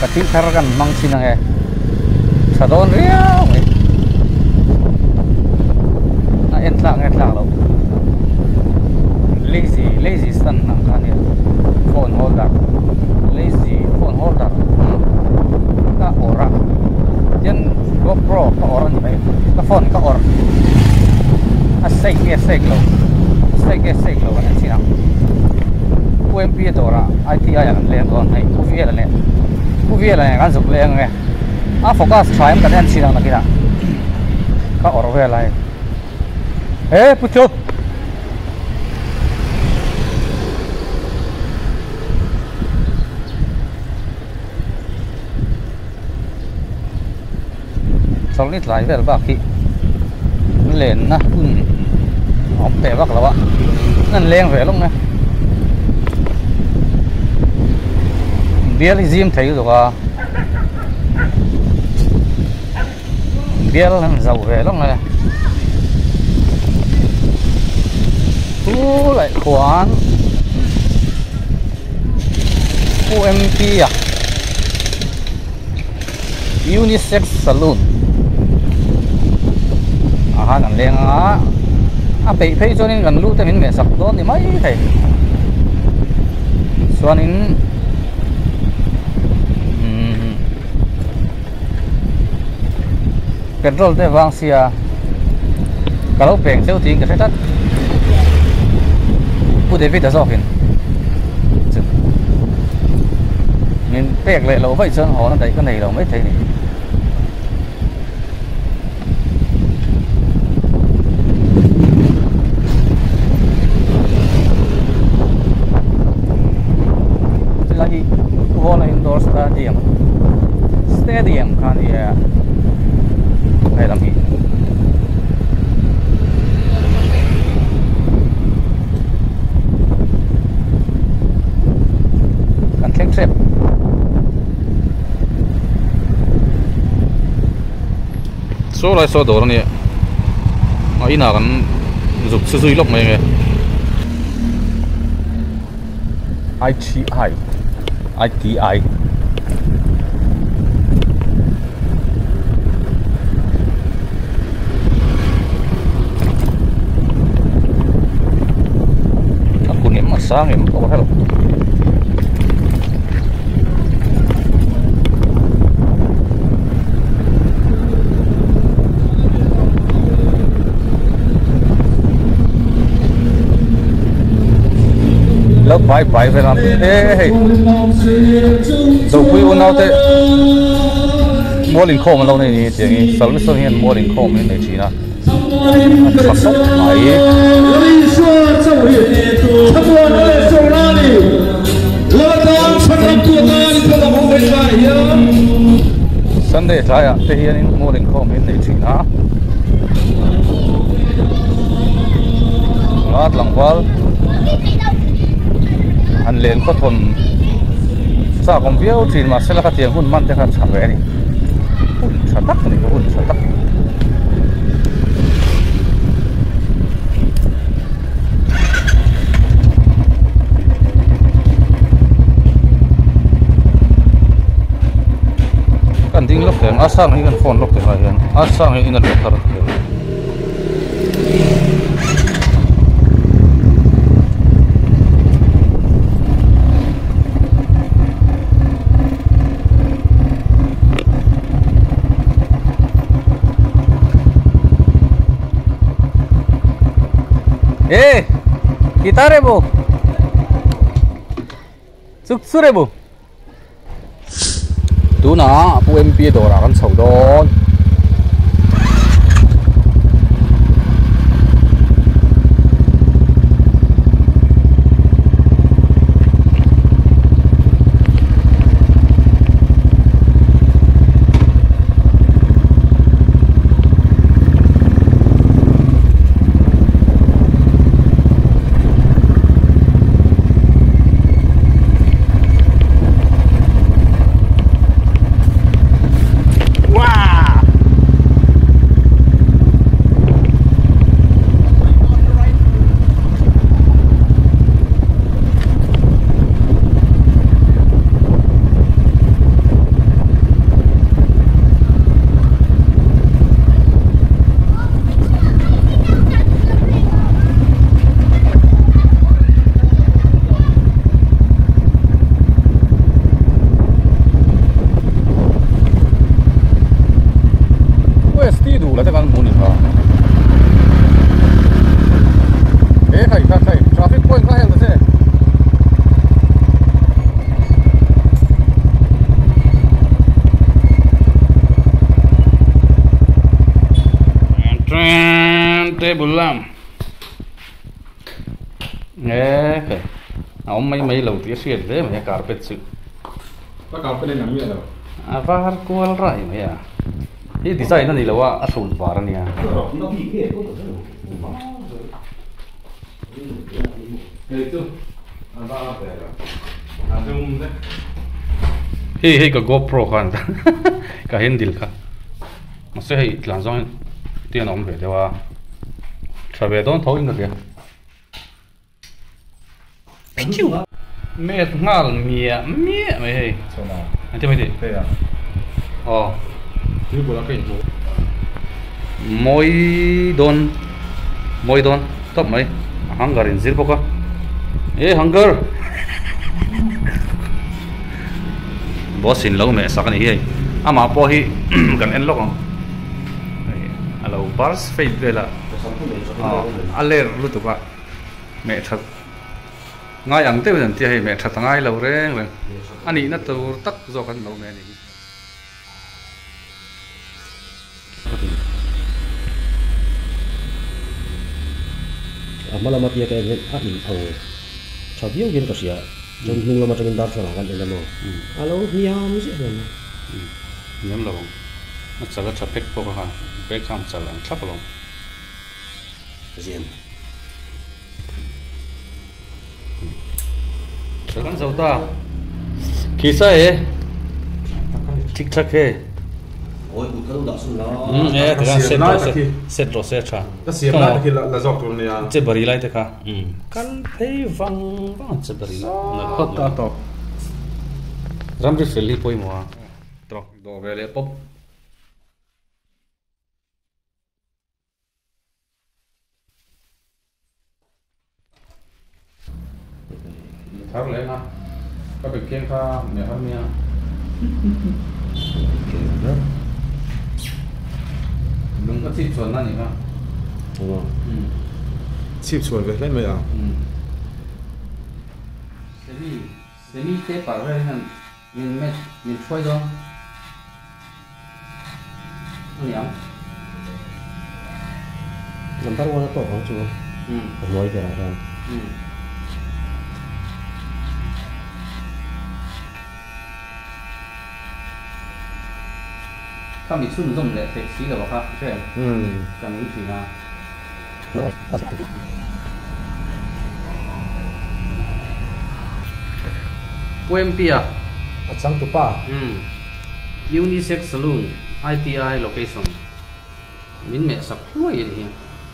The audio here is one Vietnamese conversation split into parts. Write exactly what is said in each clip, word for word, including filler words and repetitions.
kati thar kan mang sinang e sadon riau e a en tlang e tlang lo lazy lazy stand nang kan ya phone holder lazy phone holder ka ora yan GoPro ka ora ni mai ka phone ka or a sai ke sai lo sai ke sai lo an sinang u em pê tora i tê i an leng on hai u vi la ne u vi la kan zuk leng nge a focus try kan an sinang nakina ka or ve lai eh pucho sol nit lai vel ba ki len na un om pe bak lawa nan leng ve long na biel zim thai do ka biel nan zau ve long na tu lại khoán u em pê à unisex salon à ha gần lên á à bị thấy cho nên gần lũ tới mình mẹ sập đó thì mấy thầy cho nên petrol te vang sia kalau peng seo ting cái tắtผู้เดวิดจะสอบเห็นmình pek lại lỗ vậy sơn họ nó đẩy cái này là mấy thầy này lagi Kuala Indoor Stadium Stadium kan ya hay lắm gì kan keng trip số lại số đồ đó nè mà ý nào kan dục sư duy lốc này nghe i tê i i tê i aku ni masang ni kau hello lớp bài bài về làm thế đầu quý u nào thế mua linh khô mà lâu này thì tiếng sáu mươi sáu hiện mua linh khô mới để chỉ là bắt sốc máy Sunday trái à thế hiện mua linh khô mới để chỉ là ngát lòng vào anh lên có thôn sao còn biết thì mà sẽ là cái tiền hôn man thế khác chẳng về đi hôn sợ tắc này hôn sợ tắc kan ding lok yang asang ni kan phone lok te hai yan asang ni inan lok tar eh kita rebu suk surebu tu na pu em pê đồ ra kan sầu don wow table lamp nghe cái ông mấy mấy lâu tiếc xuyên thế mà carpet sự có carpet này nằm như nào à var kual rai mà ya cái design nó này là wa asul var này à hi hi cái GoPro khan cái handle kha mà sẽ hi làm xong tiền ông về đâu à sao về đó thôi được kìa mẹ ngal mía mía mày hay anh thấy mày đi đây à oh chứ bộ đó cái gì moi don moi don top mày hangar in zir boka eh hangar boss in lo mẹ sắc này hi ama po hi kan en lo không alo bars fade de la aler lu tu ka mẹ thật ngay ang te ben ti hai mẹ thật ngay lâu reng reng ani na tu tak zo kan lo mẹ ni malam mati kayak gen ah in au chabiu gen kasia jom nung lama jangan dar sana kan enda mo alo miam sih kan nhắm lâu nó sẽ có chapek po ka pe kam chalang thap lo zian sekarang jauh ta kisah eh ठीक ठाक है oi utkan da sun la ừ eh thế set ro set set ro set cha cái xiêm lại thì là là dọc tuần này à chế bari lại thế cả ừ kan thấy vang vang chế bari na na tốt tốt tốt ram ri feli poi mo tro do vele pop thar le na ka be ken kha me har mia đừng có chip chuẩn na ni ha đúng không chip chuột về lấy mày à semi semi thế bảo ra nên mình mẹ mình phơi rồi anh nhắm nampak warna to kan cuma ừ moi ke kan ừ kami sun zong le te xí là bao khác chứ ừ kami chỉ là Puem Pia sang tu pa ừ unisex saloon I T I location min mẹ sắp nuôi gì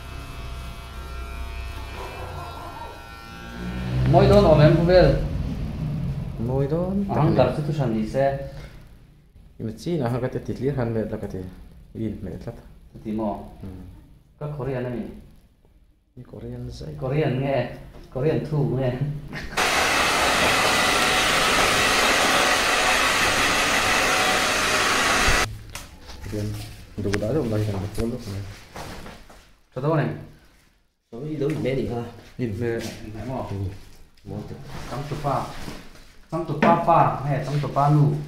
mỗi đón ở em về moi đó anh gặp sự sanh đi xe nhưng mà chỉ là hai cái tiết liệt han về là cái gì in mẹ lắm thì mò các Korean này ni Korean sai Korean nghe Korean thu nghe Korean udah udah ada mulai kan betul loh kan cho tôi này so đi đâu mẹ đi ha nhìn về thấy mò mau tu tắm tu pa tắm tu pa pa hay tắm tu pa nu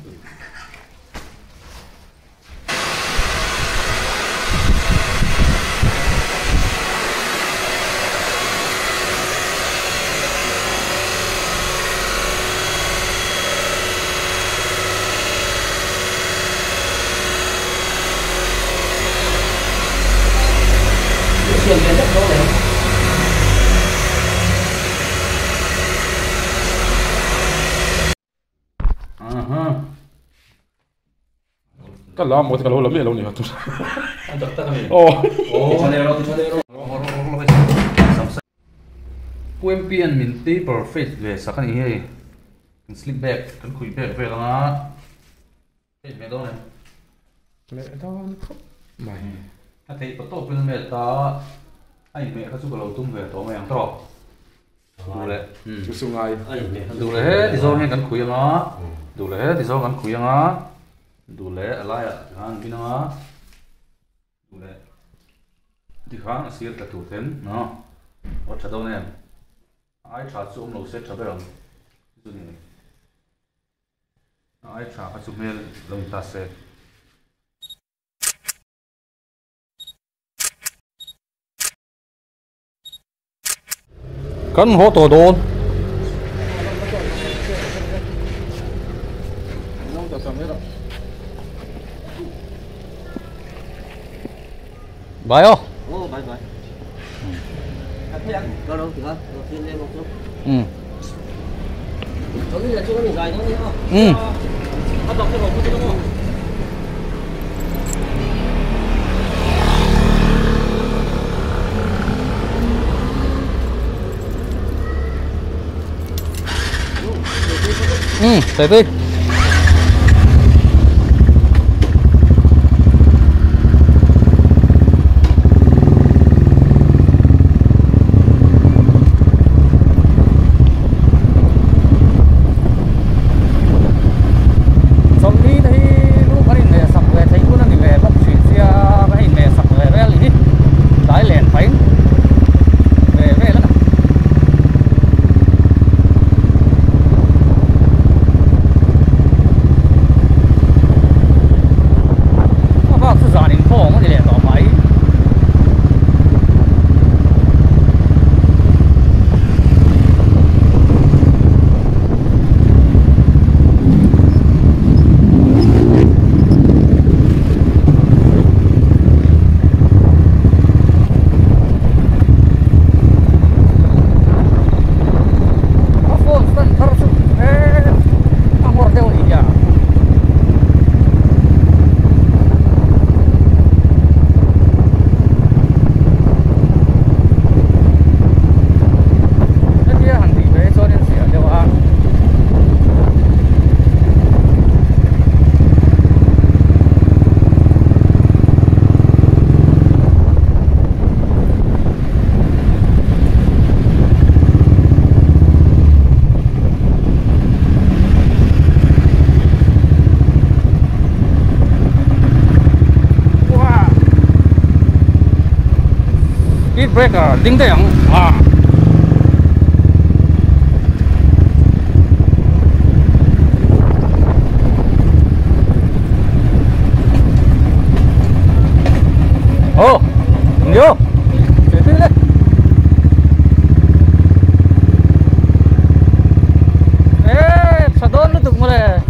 tiền tiền rất tốt đấy cái lá một cái lỗ lắm mẹ lỗ này hả anh đập ta cái ô ô cho nên rồi cho nên rồi quên tiền mình tí perfect về sắc này hay slip back cái khuỷu back về đó cái mẹ đâu này mẹ đó mày ถ้าที่ประตูเป็นเมตตาไอ้เมย์เขาสุกเราตุ้มเวทตัวเมย์ยังตรอกดูเลย chú sung ai ai mẹ ดูเลยเฮ้ที่โซ่เห็นกันคุยยังอ่ะดูเลยที่โซ่กันคุยยังอ่ะดูเลยอะไรอ่ะงานพี่น้องอ่ะดูเลยที่ข้างเสียกระตุ้นเห็นเนาะวัดชะโดเนี่ยไอ้ชาจุ่มเราเซ็ตชะเบลจุดนี้ไอ้ชาจุ่มเมล์ลงตาเซ็ต Kan ho to don. Bài không? Ồ, bài bài. Có đâu thì có, đầu tiên lên một chút. Ừ. Có nghĩa là chưa có những gài nữa không? Ừ. Bắt bọc cho một chút đúng không? Ừ, tới đi. Speed breaker, ding ding. À. Ồ, nhiều. Chuyển đi lên. Ê, sao đón nó tụt mà đây.